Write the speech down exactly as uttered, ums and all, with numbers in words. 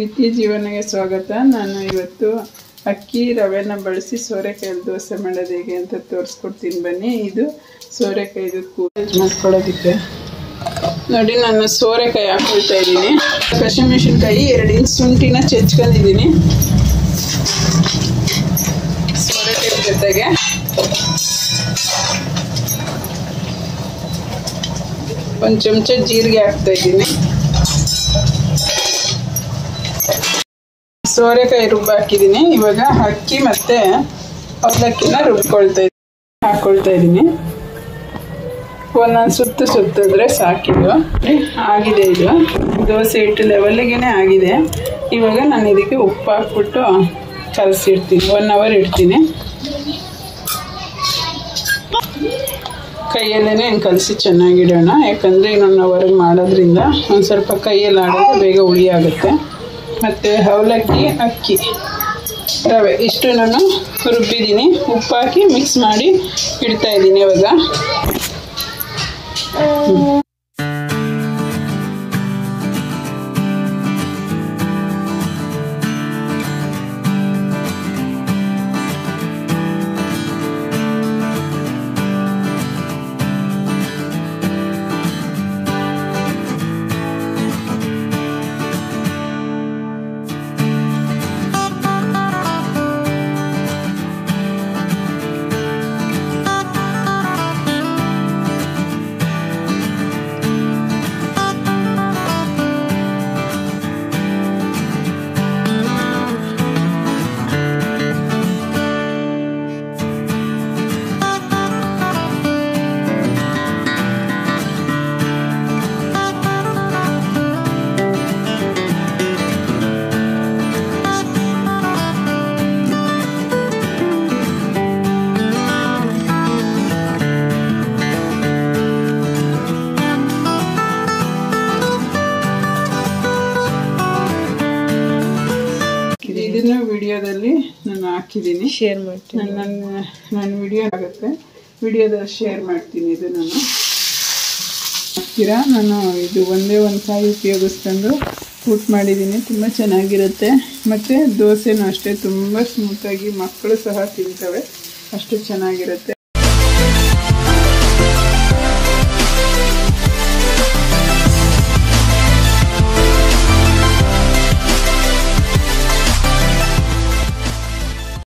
ನಿತ್ಯ ಜೀವನಕ್ಕೆ ಸ್ವಾಗತ. ನಾನು ಇವತ್ತು ಅಕ್ಕಿ ರವೆನ ಬಳಸಿ ಸೋರೆಕಾಯಿ ದೋಸೆ ಮಾಡೋದು ಹೇಗೆ ಅಂತ ತೋರಿಸ್ಕೊಡ್ತೀನಿ ಬನ್ನಿ. ಇದು ಸೋರೆಕಾಯಿದು ಕೂದಲು ಮಾಡ್ಕೊಳ್ಳೋದಕ್ಕೆ ನೋಡಿ. ನಾನು ಸೋರೆಕಾಯಿ ಹಾಕೊಳ್ತಾ ಇದ್ದೀನಿ. ಹಸಿಮೆಣಸಿನ್ಕಾಯಿ ಎರಡು ಇಂಚ್ ಶುಂಠಿನ ಚೆಚ್ಕೊಂಡಿದ್ದೀನಿ. ಸೋರೆಕಾಯಿ ಜೊತೆಗೆ ಒಂದು ಚಮಚ ಜೀರಿಗೆ ಹಾಕ್ತಾ ಇದ್ದೀನಿ. ಸೋರೆಕಾಯಿ ರುಬ್ಬ ಹಾಕಿದ್ದೀನಿ. ಇವಾಗ ಅಕ್ಕಿ ಮತ್ತೆ ಅವಲಕ್ಕಿನ ರುಬ್ಕೊಳ್ತಾ ಇದ್ದೀನಿ ಹಾಕೊಳ್ತಾ ಇದ್ದೀನಿ. ಒಂದೊಂದು ಸುತ್ತು ಸುತ್ತಿದ್ರೆ ಸಾಕಿದು ಆಗಿದೆ. ಇದು ದೋಸೆ ಹಿಟ್ಟು ಲೆವೆಲ್ಗೆ ಆಗಿದೆ. ಇವಾಗ ನಾನು ಇದಕ್ಕೆ ಉಪ್ಪು ಹಾಕ್ಬಿಟ್ಟು ಕಲಸಿಡ್ತೀನಿ. ಒನ್ ಅವರ್ ಇಡ್ತೀನಿ. ಕೈಯಲ್ಲೇ ಕಲಸಿ ಚೆನ್ನಾಗಿಡೋಣ. ಯಾಕಂದರೆ ಇನ್ನೊಂದು ಅವರ್ಗೆ ಮಾಡೋದ್ರಿಂದ ಒಂದು ಸ್ವಲ್ಪ ಕೈಯಲ್ಲಿ ಆಡೋದು ಬೇಗ ಹುಳಿ ಆಗುತ್ತೆ. ಮತ್ತು ಅವಲಕ್ಕಿ, ಅಕ್ಕಿ, ರವೆ ಇಷ್ಟು ನಾನು ರುಬ್ಬಿದ್ದೀನಿ. ಉಪ್ಪು ಹಾಕಿ ಮಿಕ್ಸ್ ಮಾಡಿ ಇಡ್ತಾ ಇದ್ದೀನಿ. ಇವಾಗ ಇದನ್ನು ವಿಡಿಯೋದಲ್ಲಿ ನಾನು ಹಾಕಿದ್ದೀನಿ, ಶೇರ್ ಮಾಡ್ತೀನಿ. ನನ್ನ ನನ್ನ ವಿಡಿಯೋ ಆಗುತ್ತೆ, ವಿಡಿಯೋದಲ್ಲಿ ಶೇರ್ ಮಾಡ್ತೀನಿ. ಇದು ನಾನು ಹಾಕ್ತೀರಾ. ನಾನು ಇದು ಒಂದೇ ಒಂದು ಕಾಯಿ ಉಪಯೋಗಿಸ್ಕೊಂಡು ಊಟ ಮಾಡಿದ್ದೀನಿ. ತುಂಬ ಚೆನ್ನಾಗಿರುತ್ತೆ. ಮತ್ತು ದೋಸೆನೂ ಅಷ್ಟೇ ತುಂಬ ಸ್ಮೂತಾಗಿ ಮಕ್ಕಳು ಸಹ ತಿಂತವೆ, ಅಷ್ಟು ಚೆನ್ನಾಗಿರುತ್ತೆ.